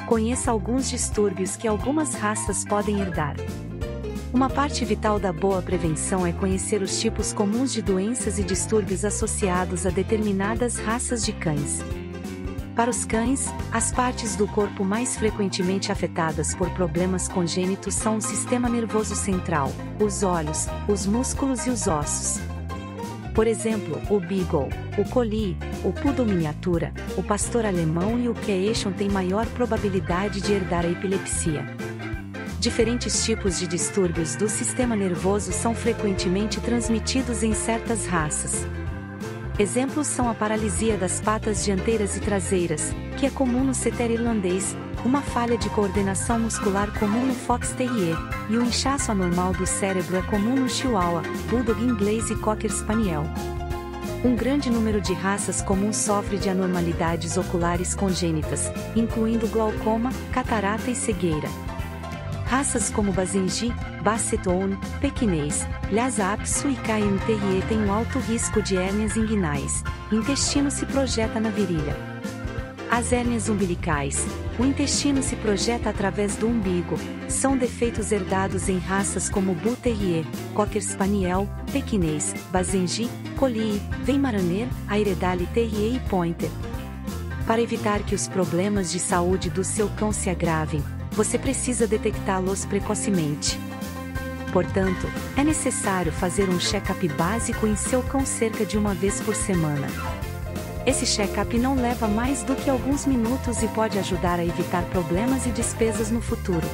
Conheça alguns distúrbios que algumas raças podem herdar. Uma parte vital da boa prevenção é conhecer os tipos comuns de doenças e distúrbios associados a determinadas raças de cães. Para os cães, as partes do corpo mais frequentemente afetadas por problemas congênitos são o sistema nervoso central, os olhos, os músculos e os ossos. Por exemplo, o Beagle, o Collie, o Poodle miniatura, o Pastor alemão e o Keeshond têm maior probabilidade de herdar a epilepsia. Diferentes tipos de distúrbios do sistema nervoso são frequentemente transmitidos em certas raças. Exemplos são a paralisia das patas dianteiras e traseiras, que é comum no setter irlandês, uma falha de coordenação muscular comum no Fox Terrier, e o inchaço anormal do cérebro é comum no Chihuahua, Bulldog inglês e Cocker Spaniel. Um grande número de raças comuns sofre de anormalidades oculares congênitas, incluindo glaucoma, catarata e cegueira. Raças como Basenji, Basset Hound, Pequinês, Lhasa Apso e Cairn Terrier têm um alto risco de hérnias inguinais, intestino se projeta na virilha. As hérnias umbilicais, o intestino se projeta através do umbigo, são defeitos herdados em raças como Bull Terrier, Cocker Spaniel, Pequinês, Basenji, Collie, Weimaraner, Airedale Terrier e Pointer. Para evitar que os problemas de saúde do seu cão se agravem, você precisa detectá-los precocemente. Portanto, é necessário fazer um check-up básico em seu cão cerca de uma vez por semana. Esse check-up não leva mais do que alguns minutos e pode ajudar a evitar problemas e despesas no futuro.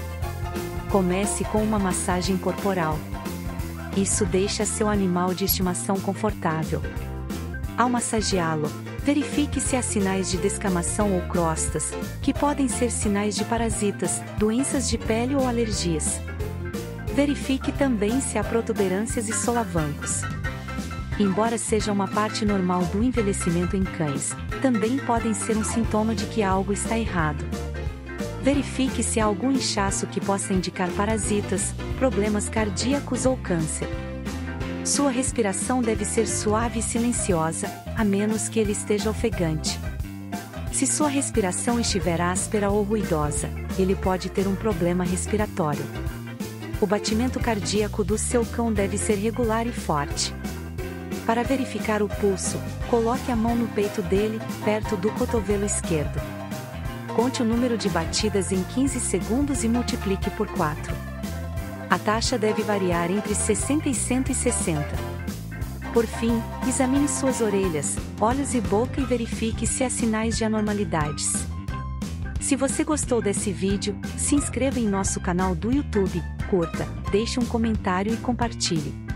Comece com uma massagem corporal. Isso deixa seu animal de estimação confortável. Ao massageá-lo, verifique se há sinais de descamação ou crostas, que podem ser sinais de parasitas, doenças de pele ou alergias. Verifique também se há protuberâncias e solavancos. Embora seja uma parte normal do envelhecimento em cães, também podem ser um sintoma de que algo está errado. Verifique se há algum inchaço que possa indicar parasitas, problemas cardíacos ou câncer. Sua respiração deve ser suave e silenciosa, a menos que ele esteja ofegante. Se sua respiração estiver áspera ou ruidosa, ele pode ter um problema respiratório. O batimento cardíaco do seu cão deve ser regular e forte. Para verificar o pulso, coloque a mão no peito dele, perto do cotovelo esquerdo. Conte o número de batidas em 15 segundos e multiplique por 4. A taxa deve variar entre 60 e 160. Por fim, examine suas orelhas, olhos e boca e verifique se há sinais de anormalidades. Se você gostou desse vídeo, se inscreva em nosso canal do YouTube, curta, deixe um comentário e compartilhe.